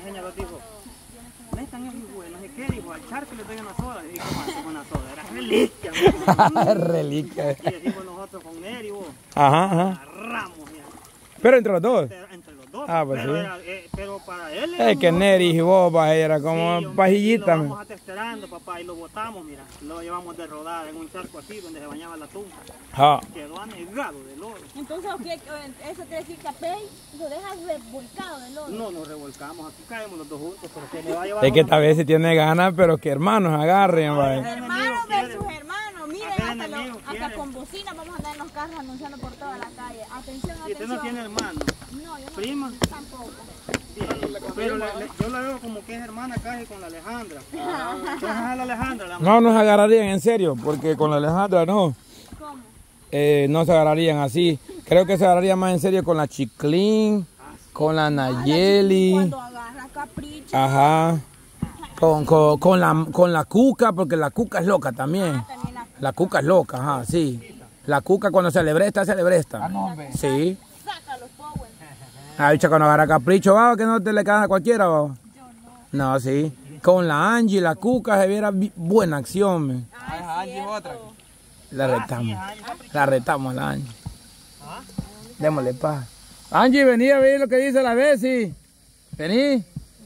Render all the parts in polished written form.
Señor dijo, metan el hijo, no sé qué, dijo, al charco le doy una soda. Y como hace con una soda, era reliquia. Reliquia. Y decimos nosotros con Neri, vos. Ajá. Agarramos ya. Pero entre los dos. Entre los dos. Ah, pues pero, sí. pero para él Es que Neri y vos, era como sí, pajillita. Lo vamos a estar esperando, papá, y lo botamos, mira. Lo llevamos de rodada en un charco así donde se bañaba la tumba. Quedó anegado de lodo. Entonces, ¿eso quiere decir que a Pei lo dejas revolcado de lodo? No nos revolcamos, aquí caemos los dos juntos, pero que le va a llevar. Es que tal vez si tiene ganas, pero que hermanos agarren, Hermanos versus hermanos, miren, hasta con bocina vamos a andar en los carros anunciando por toda la calle. Atención, ¿Y usted no tiene hermano? No, yo no. ¿Prima? Tampoco. Pero yo la veo como que es hermana casi con la Alejandra. Entonces a la Alejandra. No nos agarrarían en serio, porque con la Alejandra no. ¿Cómo? No se agarrarían así. Creo que se agarrarían más en serio con la Chiclín, con la Nayeli. Cuando agarra capricho. Ajá. Con la Cuca, porque la Cuca es loca también. La Cuca es loca, ajá, sí. La Cuca cuando se lebresta, se lebresta. Sí. Saca los power. Ah, bicha, cuando agarra capricho, va, que no te le cae a cualquiera, va. Yo No, sí. Con la Angie, la Cuca, se viera buena acción, man. Angie es otra. La retamos. La retamos a la Angie. Démosle paz. Angie, vení a ver lo que dice la Bessie. Vení.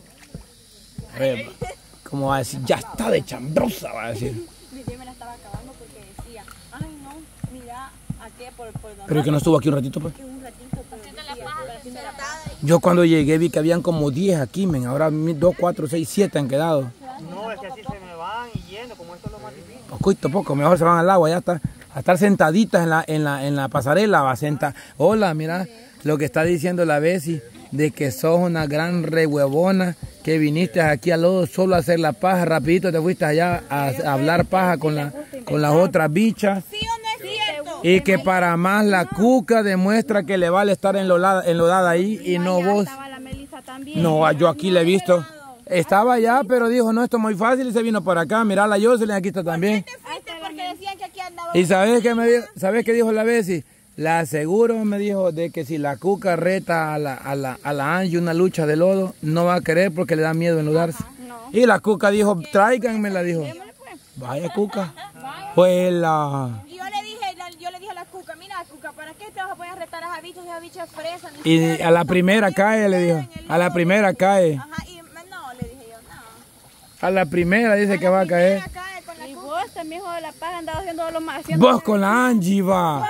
A ver, ¿cómo va a decir? Ya está de chambrosa, va a decir. Mi tía me la estaba acabando porque decía, ay no, mira, ¿a qué? Por Pero que no estuvo aquí un ratito, pues. un ratito, haciendo la paja. Yo cuando llegué vi que habían como 10 aquí, men. Ahora 2, 4, 6, 7 han quedado. No, es que así se me van y yendo, como esto es lo más difícil. Poquito, poco, mejor se van al agua, ya está. A estar sentaditas en la pasarela, va a sentar. Hola, mira lo que está diciendo la Bessie, de que sos una gran rehuevona, que viniste aquí al lodo solo a hacer la paja, rapidito te fuiste allá a hablar paja con las otras bichas. ¿Sí o no es cierto? Y que para más la Cuca demuestra que le vale estar enlodada ahí y no vos. Estaba la Melissa también. No, yo aquí le he visto. Estaba allá, pero dijo, no, esto es muy fácil y se vino por acá. Mirá, la Jocelyn aquí está también. ¿Te fuiste porque decían que aquí andaba? ¿Y sabes qué me dijo? ¿Sabes qué dijo la Bessie? La aseguro, me dijo, de que si la Cuca reta a la Angie una lucha de lodo, no va a querer porque le da miedo enlodarse. No. Y la Cuca dijo, tráiganme, dijo. Vaya Cuca. Pues la... Y yo le dije a la Cuca, mira Cuca, ¿para qué te vas a poder retar a esa bicha es fresa? Y a la primera cae, le dijo. A la primera cae. Ajá, y no, le dije yo, no. A la primera dice que va a caer. Y vos también, hijo de la paja, andabas haciendo lo más. Vos con la Angie, va.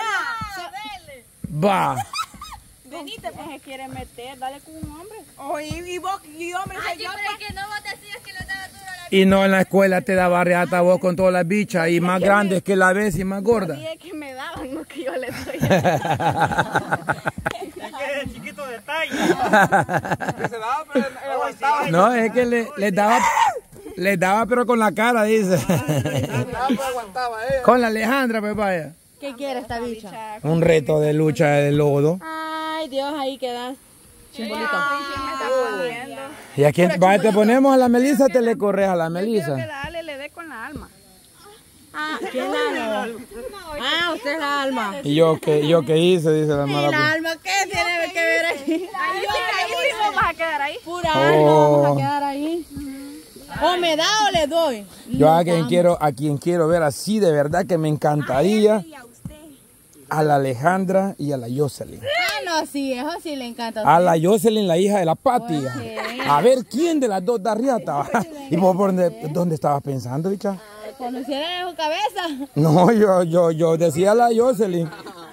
Va. Venite, pues se quiere meter, dale con un hombre. Oh, y vos, y hombre, Ay, pero es que no vos decías que lo daba duro a la Y no en la escuela te daba reata vos con todas las bichas y más grandes que la Bessie y más gordas. dije que me daban, no que yo les doy. Es que es chiquito detalle. Que se daba, pero él aguantaba. No, es que les daba pero con la cara, dice. Aguantaba ella. Con la Alejandra, pues vaya. ¿Qué quiere esta bicha? Un reto de lucha de lodo. Ay, Dios, ahí quedas. Chimbolito. ¿Y a quién? Vaya, te ponemos a la Melissa, te le corres a la Melissa. Que la Ale le dé con la alma. Ah, ¿quién la alma? Ah, usted es la alma. ¿Y yo qué hice? Dice la ¿Y mala. la alma qué tiene que ver ahí? Ahí vamos a quedar ahí. Pura Oh. alma, vamos a quedar ahí. O me da o le doy. Yo a quien quiero ver así de verdad que me encantaría, a la Alejandra y a la Jocelyn. Ah, no, sí, eso sí le encanta. A la Jocelyn, la hija de la Pati. A ver quién de las dos da riata. ¿Y vos por dónde estabas pensando, bicha? ¿Conociera en su cabeza? No, yo decía la Jocelyn.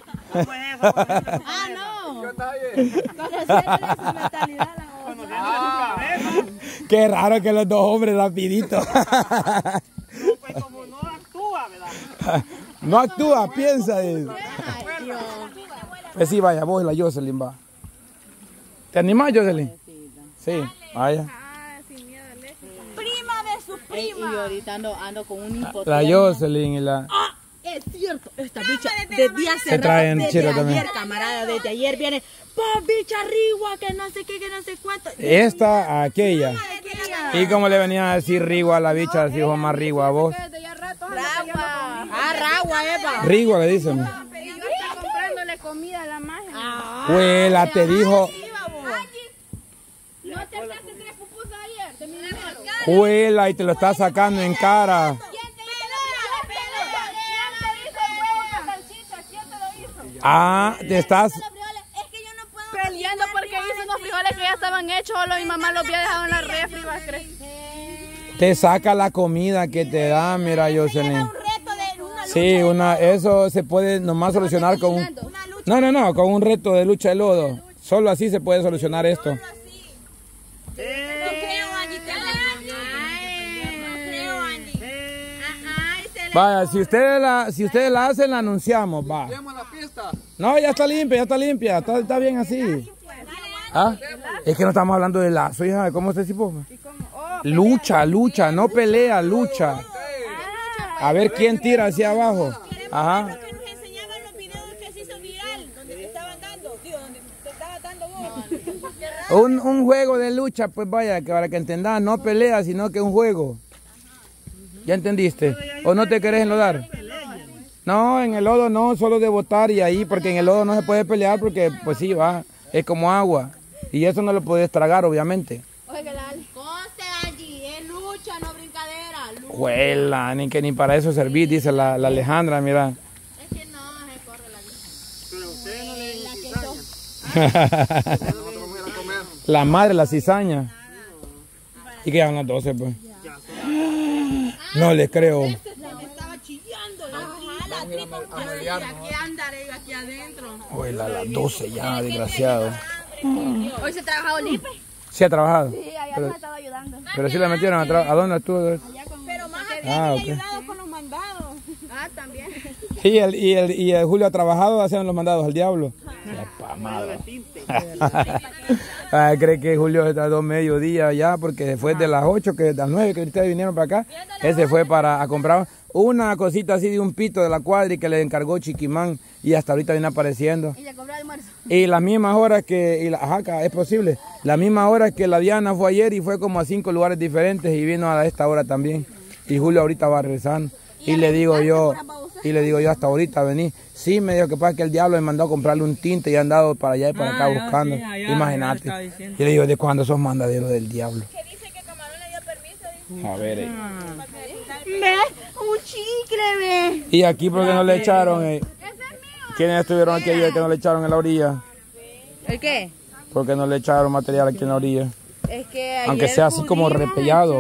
Ah, no. Conociera su mentalidad la otra. Qué raro que los dos hombres rapidito. No, pues como no actúa, ¿verdad? No actúa, piensa. Ay, Dios. Pues sí, vaya, vos y la Jocelyn va. ¿Te animás, Jocelyn? Sí, vaya. Prima de su prima. Y ahorita ando con un impotente. La Jocelyn y la... Ah, es cierto, esta bicha desde hace Se traen rato, chiro desde también. ayer, camarada, desde ayer viene, pues bicha rigua, que no sé qué, que no sé cuánto. Esta, aquella. ¿Y cómo le venía a decir rigua a la bicha? Si dijo más rigua a vos. Ragua. Ah, ragua, Eva. Rigua le dicen. Yo está comprándole comida a la magia. Pues la te dijo... No te alcances 3 pupusas Juela, y te lo está sacando en cara. Ah, te estás... Peleando porque hice unos frijoles que ya estaban hechos, solo mi mamá los había dejado en la refri, ¿va a creer? Te saca la comida que te da, mira, Jocelyn. Sí, eso se puede nomás solucionar con un... No, con un reto de lucha de lodo. Solo así se puede solucionar esto. Vaya, si ustedes la hacen, la anunciamos, va. No, ya está limpia, está bien así. ¿Ah? Es que no estamos hablando de lazo, hija, ¿cómo se dice? Lucha, no pelea, lucha. A ver quién tira hacia abajo. Ajá. Un juego de lucha, pues vaya, que para que entendas, no pelea, sino que es un juego. ¿Ya entendiste? ¿O no te querés enlodar? No, en el lodo no, solo de botar y ahí, porque en el lodo no se puede pelear porque, pues sí, va, es como agua. Y eso no lo puedes tragar, obviamente. Conste, Angie, es lucha, no brincadera. Juela, ni para eso servís, dice la Alejandra, mira. Es que no, se corre la vida. Pero ustedes no le cizaña. La madre, la cizaña. ¿Y que llevan las 12, pues? No les creo. Estaba chillando. La tripa. Aquí andaré, aquí adentro. Hoy a las 12 ya, desgraciado. Hoy se ha trabajado Lipe. ¿Sí ha trabajado? Sí, allá me estaba ayudando. Pero sí la metieron a trabajar. ¿A dónde estuvo? Pero más aquí ayudado con los mandados. Ah, también. Sí, y el Julio ha trabajado haciendo los mandados al diablo. Cree que Julio se tardó medio día ya porque fue de las 8, que a las 9 que ustedes vinieron para acá. Ese fue a comprar una cosita así de un pito de la cuadra y que le encargó Chiquimán y hasta ahorita viene apareciendo. Y le cobró almuerzo. Y las mismas horas que, es posible, la misma hora que la Diana fue ayer y fue como a 5 lugares diferentes y vino a esta hora también. Y Julio ahorita va regresando. Y le digo yo hasta ahorita vení. Sí, me dijo que pasa que el diablo me mandó a comprarle un tinte y han dado para allá y para acá buscando. Sí, imagínate. Y le digo, ¿de cuándo sos mandadero del diablo? ¿Qué dice que Camarón le dio permiso? Dice. A ver. Ve, un chicle, ve. ¿Y aquí por qué no le echaron? Ese es mío. ¿Quiénes estuvieron aquí ayer que no le echaron en la orilla? ¿El qué? ¿Por qué no le echaron material aquí en la orilla? Es que aunque sea así como repellado.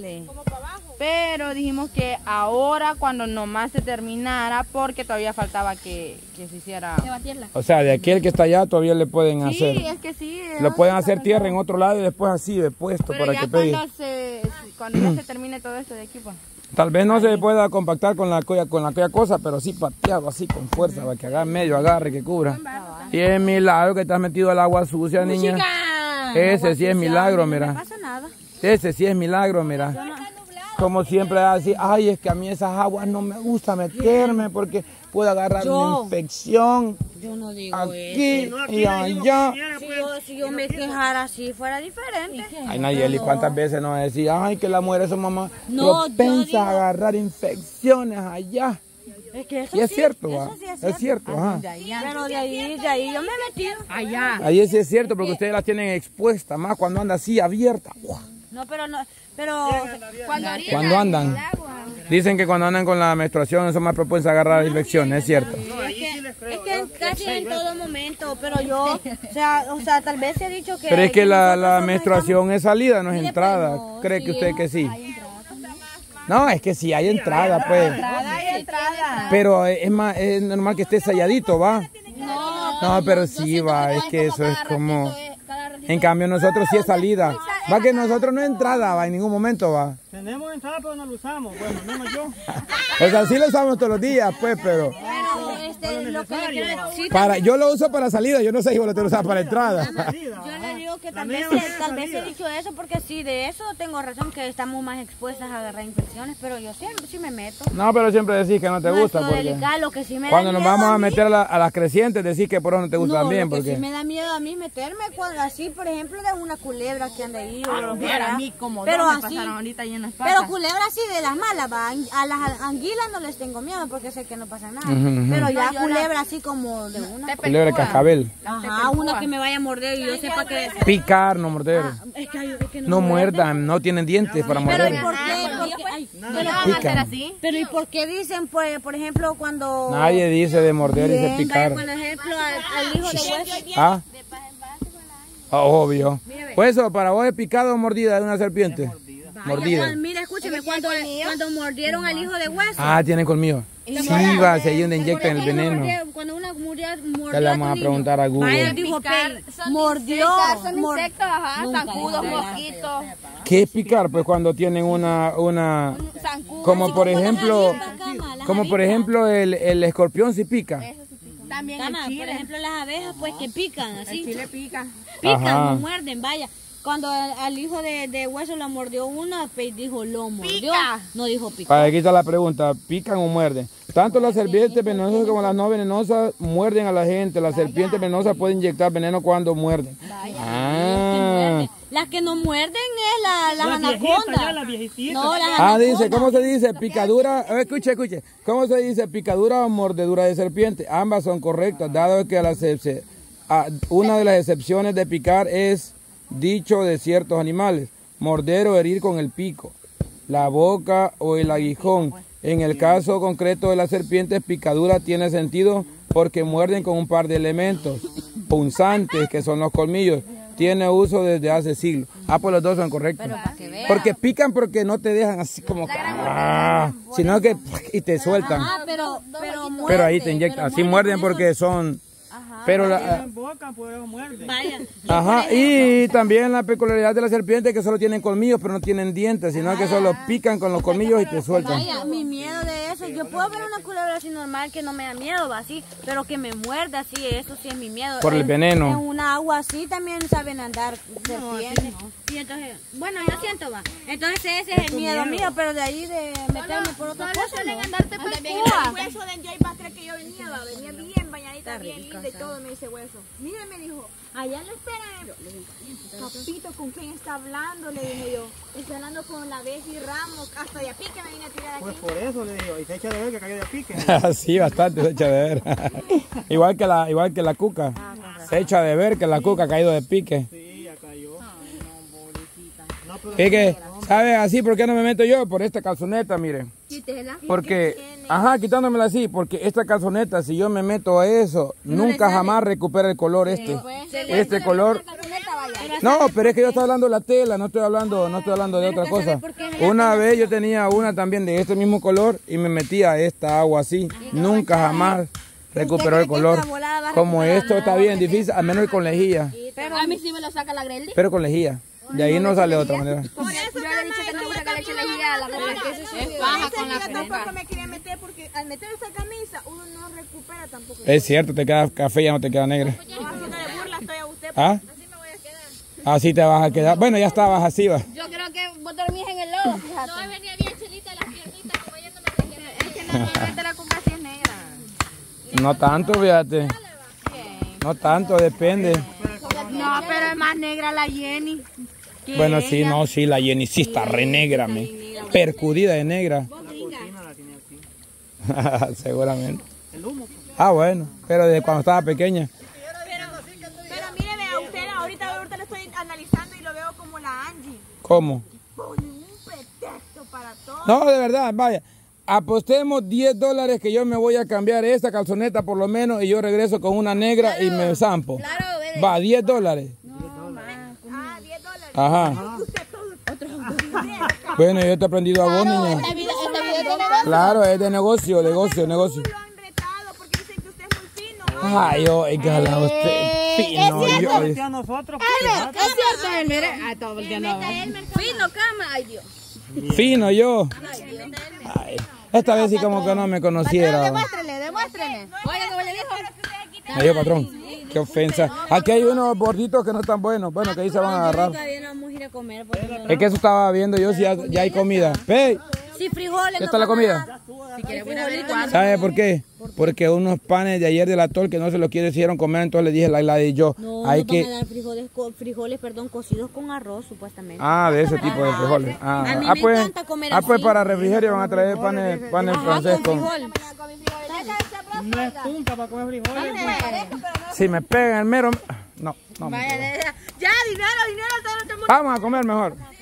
Pero dijimos que ahora cuando nomás se terminara, porque todavía faltaba que se hiciera. O sea, de aquel que está allá todavía le pueden hacer. Sí, es que sí. Lo pueden hacer tierra en otro lado y después así de puesto para que pegue. Cuando ya se termine todo esto de aquí, pues. Tal vez no se pueda compactar con aquella cosa, pero sí pateado así con fuerza para que haga medio agarre, que cubra. Y es milagro que te has metido al agua sucia, niña. Ese sí es milagro, mira. No pasa nada. Ese sí es milagro, mira. Como siempre así, ay, es que a mí esas aguas no me gusta meterme porque puedo agarrar una infección. Yo no digo aquí eso. Y allá. Si yo me quejara así, fuera diferente. Ay, Nayeli, ¿cuántas veces nos decía, ay, que la mujer es su mamá propensa a agarrar infecciones allá? Es que eso y es sí, cierto, eso va. Sí es cierto, ajá. Pero de ahí yo me he metido. Allá. Ahí sí es cierto, porque ustedes las tienen expuestas, más cuando anda así abierta. No, pero cuando andan. Dicen que cuando andan con la menstruación son más propensos a agarrar infecciones, es cierto. Es que casi en todo momento, pero yo, o sea, tal vez se ha dicho que... Pero es que la menstruación es salida, no es entrada. ¿Cree que usted que sí? No, es que sí hay entrada, pues. Pero es normal que esté selladito, ¿va? No, pero sí, va, es que eso es como... En cambio nosotros sí es salida. Va que nosotros no es entrada, va, en ningún momento, va. Tenemos entrada, pero no lo usamos. Bueno, menos yo. O sea, sí lo usamos todos los días, pues, pero... Yo lo uso para salida, yo no sé si vos lo usas para entrada. Yo le digo que tal vez he dicho eso, porque sí, de eso tengo razón, que estamos más expuestas a agarrar infecciones, pero yo sí me meto. No, pero siempre decís que no te gusta, porque lo que sí me cuando nos vamos a meter a las crecientes, decís que por eso no te gusta también, porque... Lo que sí me da miedo a mí meterme, cuando así, por ejemplo, de una culebra que anda ahí. A mí como pero dos así, me pasaron ahorita ahí en las patas. Pero culebra así de las malas, va. A las anguilas no les tengo miedo porque sé que no pasa nada. Pero ya culebra así como de una. Culebra cascabel. Ajá, una que me vaya a morder y yo sepa que Picar, no morder. Es que No muerdan, no tienen dientes para Pero morder. ¿y por qué? Pero ¿y por qué dicen, pues, por ejemplo, cuando... Nadie dice de morder, dice picar. Por ejemplo, al hijo de hueso. ¿Ah? Obvio. Pues eso, para vos es picado o mordida de una serpiente. Mordida. Mira, escúcheme, cuando mordieron al hijo de hueso. Ah, tienen colmillo. Sí, va, si ahí donde inyectan el veneno. Cuando una mordió Ya le vamos a preguntar a Google. dijo mordió. Son insectos, ajá, zancudos, mosquitos. ¿Qué es picar? Pues cuando tienen una como por ejemplo, el escorpión sí pica. También por ejemplo, las abejas, pues que pican, así. Chile pica. Pican, Ajá. no muerden, vaya. Cuando al hijo de hueso lo mordió una, pues dijo lo mordió, no dijo pica. Para aquí está la pregunta, ¿pican o muerden? Tanto las serpientes venenosas como las no venenosas muerden a la gente. Las serpientes venenosas pueden inyectar veneno cuando muerden. Las que no muerden es las anacondas. La viejita. No, las anacondas. Dice, ¿cómo se dice? Picadura, escuche. ¿Cómo se dice? Picadura o mordedura de serpiente. Ambas son correctas, dado que una de las excepciones de picar es dicho de ciertos animales, morder o herir con el pico, la boca o el aguijón. En el caso concreto de las serpientes, picadura tiene sentido porque muerden con un par de elementos punzantes que son los colmillos. Tiene uso desde hace siglos. Pues los dos son correctos. Porque pican porque no te dejan así como sino que y te sueltan. Pero ahí te inyectan. Así muerden porque son... Pero y también la peculiaridad de la serpiente es que solo tienen colmillos, pero no tienen dientes, sino que solo pican con los colmillos y te sueltan. Vaya, mi miedo de eso, yo puedo ver una culebra así normal que no me da miedo, va así, pero que me muerda así, eso sí es mi miedo. Por el veneno. En una agua así también saben andar serpientes. Y entonces, bueno, yo siento, va. Entonces ese es el miedo mío, pero de ahí de meterme por otra cosa, no. El hueso de Joy va a creer que yo venía bien bañadita, bien linda y todo, me dice hueso. Mira, me dijo, allá le esperan. Papito, ¿con quién está hablando? Le dije yo. Está hablando con la Bessie Ramos. Hasta de a pique me vine a tirar aquí. Pues por eso le digo, y se echa de ver que cayó de pique. Sí, bastante se echa de ver. igual que la cuca. Se echa de ver que la cuca ha caído de pique. Sí, ya cayó. Es que, ¿sabes así por qué no me meto yo? Por esta calzoneta, mire. Porque, quitándomela así, porque esta calzoneta, si yo me meto a eso, nunca jamás recupera el color este color. No, pero es que yo estoy hablando de la tela, no estoy hablando de otra cosa. Una vez yo tenía una también de este mismo color y me metía esta agua así, nunca jamás recuperó el color. Como esto está bien difícil, al menos con lejía. Pero a mí sí me lo saca la Grelly. Pero con lejía. De ahí no sale de otra manera. Por eso yo le he dicho que no me gusta que le eche lejía a la ropa. Es baja con la frente. Tampoco me quería meter porque al meter esa camisa uno no recupera tampoco. Es cierto, te queda café, ya no te queda negra. No, haciéndole burla estoy a usted. ¿Ah? Así me voy a quedar. Así te vas a quedar. Bueno, ya estabas así, va. Yo creo que vos dormís en el lodo, fíjate. No, venía bien chelita las piernitas, como ella no me requiere. Es que normalmente la cuca sí es negra. No tanto, fíjate. No tanto, depende. No, pero es más negra la Jenny. Bueno, sí, no, sí, la Jenny sí está re negra, percudida de negra. Seguramente. El humo. Bueno, pero desde cuando estaba pequeña. Pero míreme, a usted ahorita lo estoy analizando y lo veo como la Angie. ¿Cómo? Pone un pretexto para todo. No, de verdad, vaya. Apostemos $10 que yo me voy a cambiar esta calzoneta por lo menos y yo regreso con una negra y me zampo. Va, $10. $10. Ajá. Bueno, yo te he aprendido a vos, niña. Claro, es de negocio. Lo han retado porque dicen que usted es muy fino. Ay, oígala, usted fino. A nosotros. Es cierto, él, mire. Fino, cama. Ay, Dios. Fino yo. Ay, esta vez sí como que no me conociera. Demuéstrele. Oiga, ¿cómo le dijo? Adiós, patrón. Qué ofensa. Aquí hay unos gorditos que no están buenos. Bueno, que ahí se van a agarrar. Es que eso estaba viendo yo si ya hay comida. ¡Hey! Sí, frijoles. ¿Qué está la comida? ¿Sabe por qué? Porque unos panes de ayer del atol que no se los quisieron comer, entonces le dije la de yo. No, hay que van a dar frijoles, cocidos con arroz, supuestamente. De ese tipo de frijoles. A mí me encanta comer así. Pues para refrigerio van a traer panes francés con... No es punta para comer frijoles. Si me pegan el mero... No, no. Vaya, ya, dinero, todo el mundo. Vamos a comer mejor.